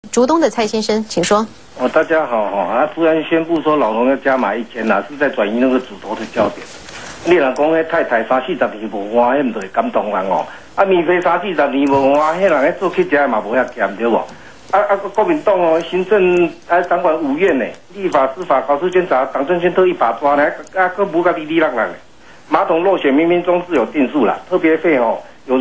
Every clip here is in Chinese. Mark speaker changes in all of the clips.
Speaker 1: 竹东的蔡先生，请说。
Speaker 2: 大家好他突然宣布说老农要加码1000啦，是在转移那个主轴的焦点。你若讲迄太太30、40年无换，迄唔就会感动人哦。免费30、40年无换，迄人咧做乞食嘛无遐咸对无？国民党行政掌管5院呢，立法、司法、考试监察，党政军都一把抓呢，佫无甲哩哩啷啷的。马桶落选冥冥中是有定数啦，特别费有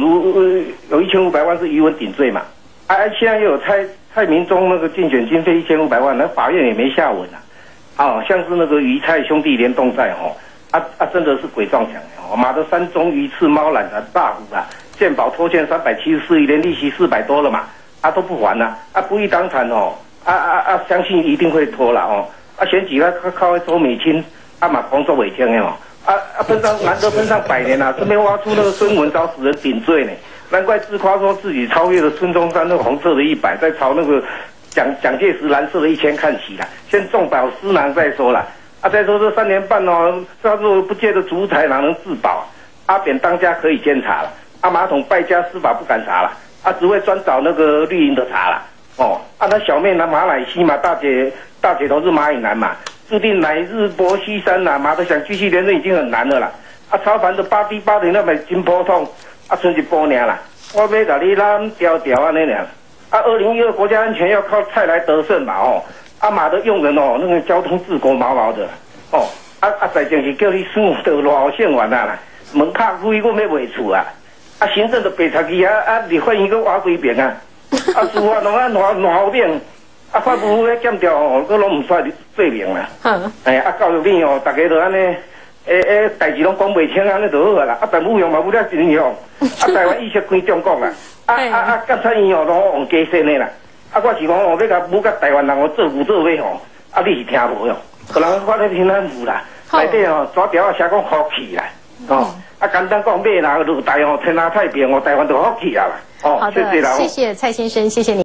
Speaker 2: 1500万是余文顶罪嘛。现在又有蔡明忠那个竞选经费1500万，那法院也没下文啊。像是那个余蔡兄弟联动债真的是鬼撞墙马的山中鱼翅猫懒的大户健保拖欠374亿，连利息400多了嘛，都不还不义当产相信一定会拖了选举靠周美青嘛工作违建难得喷上100年这边挖出那个孙文遭死人顶罪呢。难怪自夸说自己超越了孙中山那个红色的100，在朝那个蒋介石蓝色的1000看齐了。先重保私囊再说了再说这3年半他说不借的主宰哪能自保？阿扁当家可以监察了，马桶败家司法不敢查了，只会专找那个绿营的查了那小妹呢马乃西嘛，大姐都是蚂蚁男嘛，注定乃日薄西山马的想继续连任已经很难了啦超凡的8D 8的那么真普通剩一步尔啦，我要甲你拉调安尼尔2012国家安全要靠蔡来得胜嘛马的用人那个交通治国毛毛的在正是叫你算到偌县完啦，门卡开我要卖厝行政的白贼去立法院佫挖几遍司法拢烂后面法务咧检调佫拢唔煞罪名啦。教育面大家都安尼。代志拢讲袂清，安尼就好啦。政府用嘛不了真用，台湾意识归中国啦。监察院拢用加薪的啦。我是讲要甲台湾人做牛做马你是听无哟？可能我咧听咱有啦，内底纸条写讲福气啦。简单讲马啦，落台天下太平台湾就福气啊啦。
Speaker 1: 好的，谢谢蔡先生，谢谢你。